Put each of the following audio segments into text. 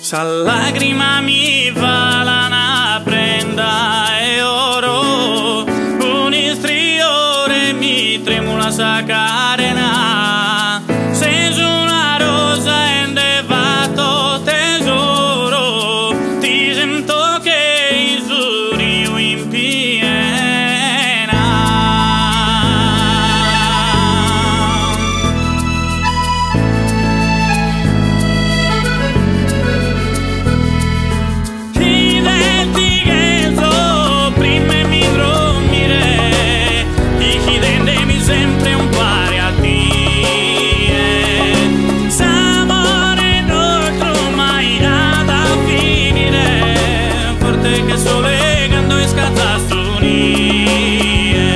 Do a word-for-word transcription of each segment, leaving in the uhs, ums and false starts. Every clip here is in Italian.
Sa lagrima mi va la prenda e oro, un istriore mi tremula sa carena, sei una rosa in devato tesoro, ti sento cheisurio in piena. Sempre un pari a te, s'amore nostro mai ad finire, forte che sole quando scazzato unire.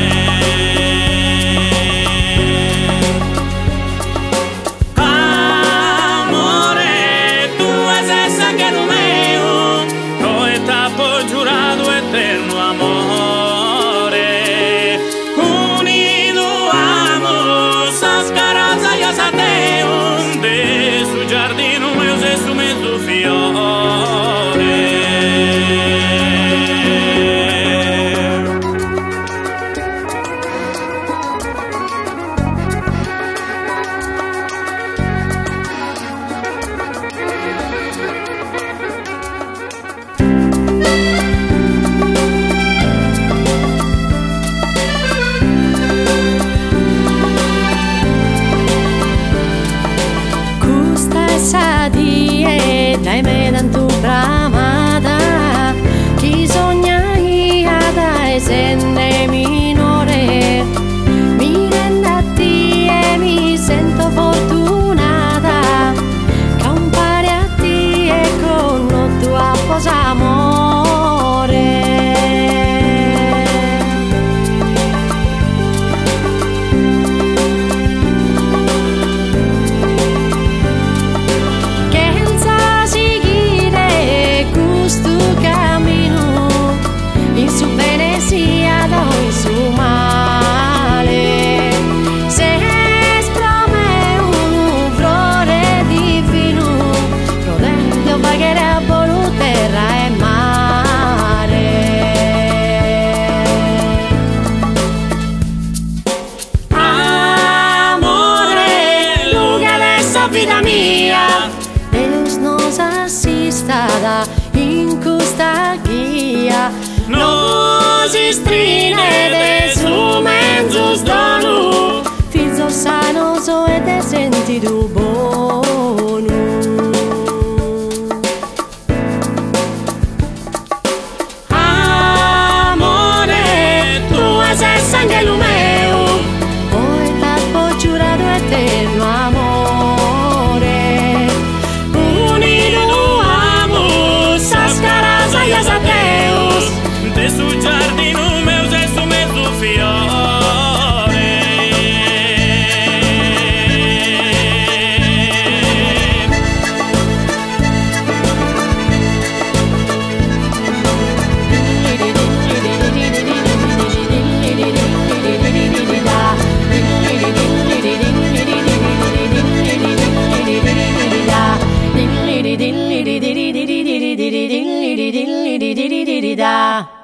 Amore, tu sei sangue mio, noi t'ho giurato eterno amore. De su giardino meu se su mezzo fiore. Sadie dai me tanto bramata chi sogna iada e sende minore mi rende a te e mi sento fortunata che un pari a te e con lo tuo posamore. Vida mia, Deus nos assistada in questa guia, nos istrine de su menzus donu, fizo sanos o e de sentido bonu. Amore, tu sei sangue meu, poi t'ho giurato eterno amore. De su giardino meu se su mezzo fiore. Da